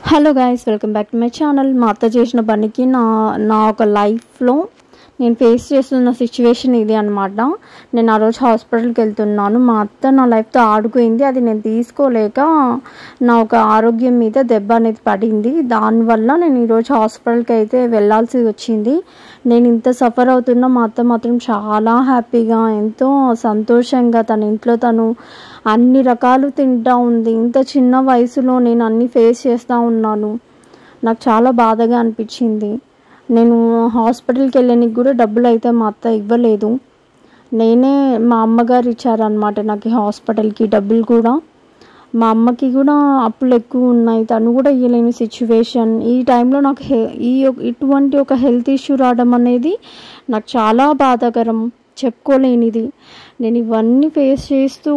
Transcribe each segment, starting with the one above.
Hello guys, welcome back to my channel. మా అత్త చేసిన పనికి నా ఒక లైఫ్లో నేను ఫేస్ చేస్తున్న సిచ్యువేషన్ ఇది అనమాట. నేను ఆ రోజు హాస్పిటల్కి వెళ్తున్నాను. మా అత్త నా లైఫ్తో ఆడుకుంది. అది నేను తీసుకోలేక నా ఒక ఆరోగ్యం మీద దెబ్బ అనేది పడింది. దానివల్ల నేను ఈరోజు హాస్పిటల్కి అయితే వెళ్ళాల్సి వచ్చింది. నేను ఇంత సఫర్ అవుతున్నా మా అత్త మాత్రం చాలా హ్యాపీగా, ఎంతో సంతోషంగా తన ఇంట్లో తను అన్ని రకాలు తింటూ ఉంది. ఇంత చిన్న వయసులో నేను అన్నీ ఫేస్ చేస్తూ ఉన్నాను. నాకు చాలా బాధగా అనిపించింది. నేను హాస్పిటల్కి వెళ్ళడానికి కూడా డబ్బులు అయితే మా అత్త ఇవ్వలేదు. నేనే, మా అమ్మగారు ఇచ్చారనమాట నాకు హాస్పిటల్కి డబ్బులు కూడా. మా అమ్మకి కూడా అప్పులు ఎక్కువ ఉన్నాయి, తను కూడా ఇవ్వలేని సిచ్యువేషన్. ఈ టైంలో నాకు ఇటువంటి ఒక హెల్త్ ఇష్యూ రావడం అనేది నాకు చాలా బాధాకరం, చెప్పుకోలేనిది. నేను ఇవన్నీ ఫేస్ చేస్తూ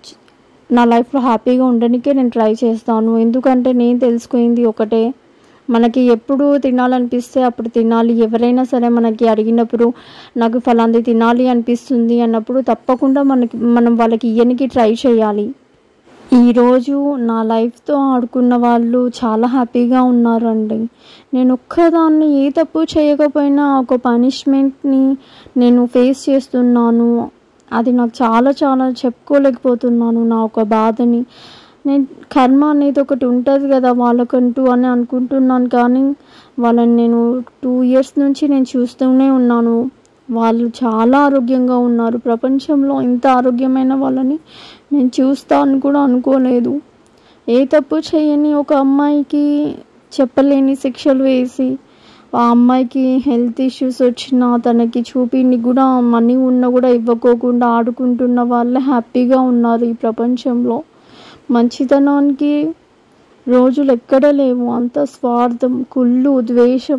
నా లైఫ్లో హ్యాపీగా ఉండడానికే నేను ట్రై చేస్తాను. ఎందుకంటే నేను తెలుసుకుంది ఒకటే, మనకి ఎప్పుడు తినాలనిపిస్తే అప్పుడు తినాలి. ఎవరైనా సరే మనకి అడిగినప్పుడు నాకు ఫలాంది తినాలి అనిపిస్తుంది అన్నప్పుడు తప్పకుండా మనం వాళ్ళకి ఇయ్యనికి ట్రై చేయాలి. ఈరోజు నా లైఫ్తో ఆడుకున్న వాళ్ళు చాలా హ్యాపీగా ఉన్నారండి. నేను ఒక్కదాన్ని ఏ తప్పు చేయకపోయినా ఒక పనిష్మెంట్ని నేను ఫేస్ చేస్తున్నాను. అది నాకు చాలా చాలా చెప్పుకోలేకపోతున్నాను నా ఒక బాధని. నేను కర్మ అనేది ఒకటి ఉంటుంది కదా వాళ్ళకంటూ అని అనుకుంటున్నాను. కానీ వాళ్ళని నేను 2 years నుంచి నేను చూస్తూనే ఉన్నాను. వాళ్ళు చాలా ఆరోగ్యంగా ఉన్నారు. ప్రపంచంలో ఇంత ఆరోగ్యమైన వాళ్ళని నేను చూస్తాను కూడా అనుకోలేదు. ఏ తప్పు చేయని ఒక అమ్మాయికి చెప్పలేని శిక్షలు వేసి ఆ అమ్మాయికి హెల్త్ ఇష్యూస్ వచ్చినా తనకి చూపిని కూడా మనీ ఉన్నా కూడా ఇవ్వకోకుండా ఆడుకుంటున్న వాళ్ళే హ్యాపీగా ఉన్నారు ఈ ప్రపంచంలో. మంచితనానికి రోజులు ఎక్కడ లేవు. అంత స్వార్థం, కుళ్ళు, ద్వేషం.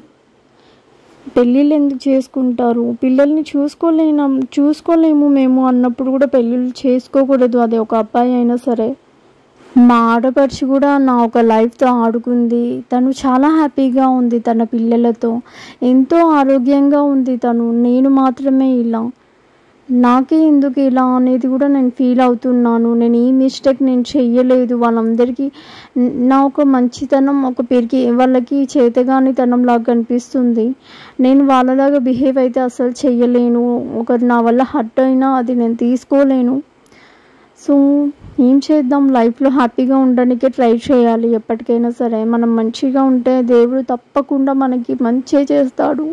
పెళ్ళిళ్ళు ఎందుకు చేసుకుంటారు? పిల్లల్ని చూసుకోలేము మేము అన్నప్పుడు కూడా పెళ్ళిళ్ళు చేసుకోకూడదు, అది ఒక అబ్బాయి అయినా సరే. మా ఆడపడుచు కూడా నా ఒక లైఫ్తో ఆడుకుంది. తను చాలా హ్యాపీగా ఉంది, తన పిల్లలతో ఎంతో ఆరోగ్యంగా ఉంది తను. నేను మాత్రమే ఇలా, నాకే ఎందుకు ఇలా అనేది కూడా నేను ఫీల్ అవుతున్నాను. నేను ఈ మిస్టేక్ నేను చెయ్యలేదు. వాళ్ళందరికీ నా ఒక మంచితనం వాళ్ళకి చేతగానితనంలాగా కనిపిస్తుంది. నేను వాళ్ళలాగా బిహేవ్ అయితే అసలు చెయ్యలేను. ఒకరు నా వల్ల హర్ట్ అయినా అది నేను తీసుకోలేను. సో ఏం చేద్దాం, లైఫ్లో హ్యాపీగా ఉండడానికే ట్రై చేయాలి. ఎప్పటికైనా సరే మనం మంచిగా ఉంటే దేవుడు తప్పకుండా మనకి మంచి చేస్తాడు.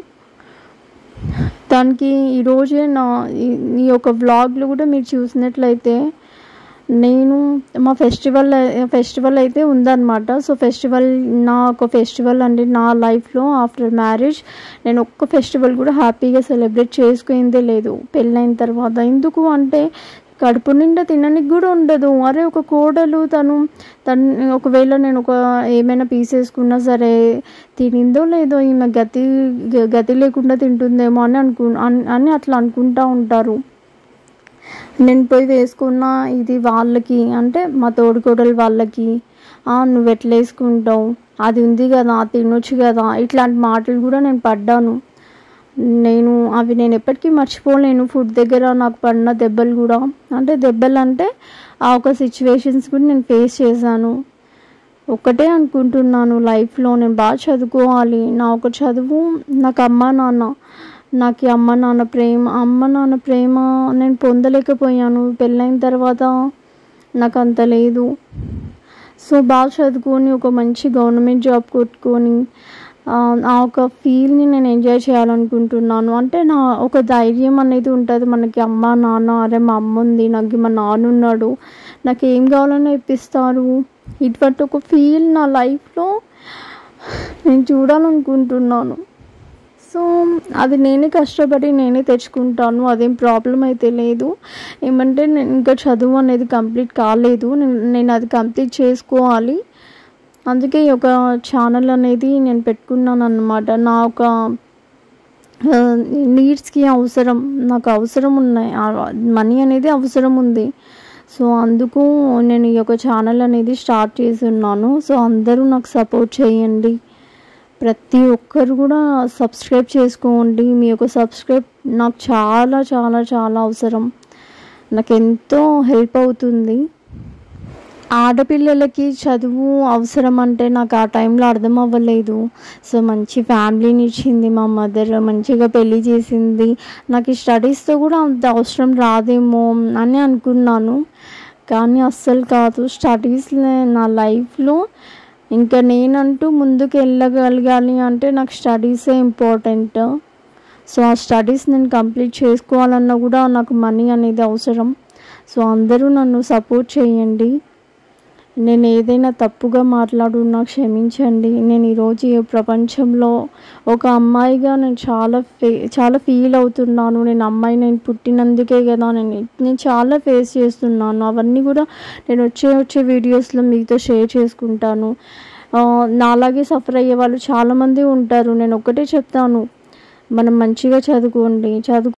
దానికి ఈరోజే ఈ యొక్క వ్లాగ్లో కూడా మీరు చూసినట్లయితే నేను మా ఫెస్టివల్ అయితే ఉందన్నమాట. సో నా ఒక ఫెస్టివల్ అండి. నా లైఫ్లో ఆఫ్టర్ మ్యారేజ్ నేను ఒక్క ఫెస్టివల్ కూడా హ్యాపీగా సెలబ్రేట్ చేసుకుందే లేదు పెళ్ళైన తర్వాత. ఎందుకు అంటే కడుపు నిండా తినడానికి కూడా ఉండదు. అరే ఒక కోడలు తను ఒకవేళ నేను ఏమైనా పీస్ వేసుకున్నా సరే తినిందో లేదో ఈమె గతి లేకుండా తింటుందేమో అని అట్లా అనుకుంటూ ఉంటారు. నేను పోయి వేసుకున్నా ఇది వాళ్ళకి, అంటే మా తోడుకోడలు వాళ్ళకి, నువ్వు ఎట్లా వేసుకుంటావు, అది ఉంది కదా తినొచ్చు కదా, ఇట్లాంటి మాటలు కూడా నేను పడ్డాను. అవి నేను ఎప్పటికీ మర్చిపోలేను. ఫుడ్ దగ్గర నాకు పడిన దెబ్బలు కూడా, అంటే దెబ్బలు అంటే ఆ ఒక సిచ్యువేషన్స్ కూడా నేను ఫేస్ చేశాను. ఒక్కటే అనుకుంటున్నాను లైఫ్లో నేను బాగా చదువుకోవాలి. నా ఒక చదువు, నాకు అమ్మ నాన్న ప్రేమ నేను పొందలేకపోయాను. పెళ్ళైన తర్వాత నాకు అంత లేదు. సో బాగా చదువుకొని ఒక మంచి గవర్నమెంట్ జాబ్ కొట్టుకొని ఆ ఒక ఫీల్ని నేను ఎంజాయ్ చేయాలనుకుంటున్నాను. అంటే నా ఒక ధైర్యం అనేది ఉంటుంది మనకి. అమ్మ నాన్న, అరే మా అమ్మ ఉంది, నాకు మా నాన్న ఉన్నాడు, నాకు ఏం కావాలని ఇప్పిస్తారు. ఇటువంటి ఒక ఫీల్ నా లైఫ్లో నేను చూడాలనుకుంటున్నాను. సో అది నేనే కష్టపడి నేనే తెచ్చుకుంటాను. అదేం ప్రాబ్లం అయితే లేదు. ఏమంటే నేను ఇంకా చదువు అనేది కంప్లీట్ కాలేదు, నేను అది కంప్లీట్ చేసుకోవాలి. అందుకే ఈ ఒక ఛానల్ అనేది నేను పెట్టుకున్నాను అన్నమాట. నా ఒక నీడ్స్కి నాకు అవసరం ఉన్నాయి, మనీ అనేది అవసరం ఉంది. సో అందుకు నేను ఈ యొక్క ఛానల్ అనేది స్టార్ట్ చేసి ఉన్నాను. సో అందరూ నాకు సపోర్ట్ చేయండి. ప్రతి ఒక్కరు కూడా సబ్స్క్రైబ్ చేసుకోండి. మీ యొక్క సబ్స్క్రైబ్ నాకు చాలా చాలా చాలా అవసరం, నాకు ఎంతో హెల్ప్ అవుతుంది. ఆడపిల్లలకి చదువు అవసరం అంటే నాకు ఆ టైంలో అర్థం అవ్వలేదు. సో మంచి ఫ్యామిలీని ఇచ్చింది మా మదర్, మంచిగా పెళ్లి చేసింది. నాకు ఈ స్టడీస్తో కూడా అంత అవసరం రాదేమో అని అనుకున్నాను, కానీ అస్సలు కాదు. స్టడీస్ నా లైఫ్లో ఇంకా నేనంటూ ముందుకు వెళ్ళగలగాలి అంటే నాకు స్టడీసే ఇంపార్టెంట్. సో ఆ స్టడీస్ నేను కంప్లీట్ చేసుకోవాలన్నా కూడా నాకు మనీ అనేది అవసరం. సో అందరూ నన్ను సపోర్ట్ చేయండి. నేను ఏదైనా తప్పుగా మాట్లాడున్నా క్షమించండి. నేను ఈరోజు ఈ ప్రపంచంలో ఒక అమ్మాయిగా నేను చాలా ఫీల్ అవుతున్నాను. నేను అమ్మాయి, నేను పుట్టినందుకే కదా నేను చాలా ఫేస్ చేస్తున్నాను. అవన్నీ కూడా నేను వచ్చే వీడియోస్లో మీతో షేర్ చేసుకుంటాను. నాలాగే సఫర్ అయ్యే వాళ్ళు చాలామంది ఉంటారు. నేను ఒకటే చెప్తాను, మనం మంచిగా చదువుకోండి.